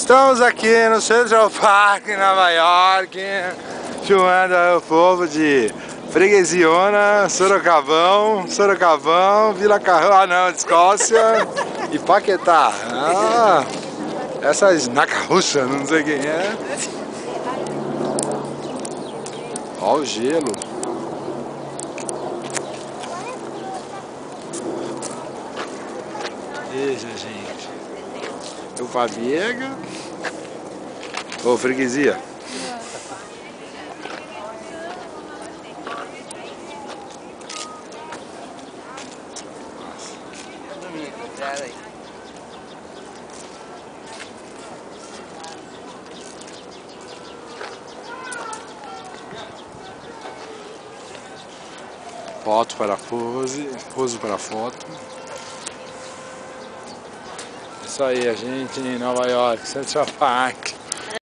Estamos aqui no Central Park, em Nova York, filmando o povo de Freguesiona, Sorocabão, Vila Carrão, de Escócia e Paquetá. Essas Nacarrucha, não sei quem é. Olha o gelo. Veja, gente. Eu Paviega. Ô, freguesia. Foto para pose, pose para foto. Isso aí, a gente em Nova York, Central Park.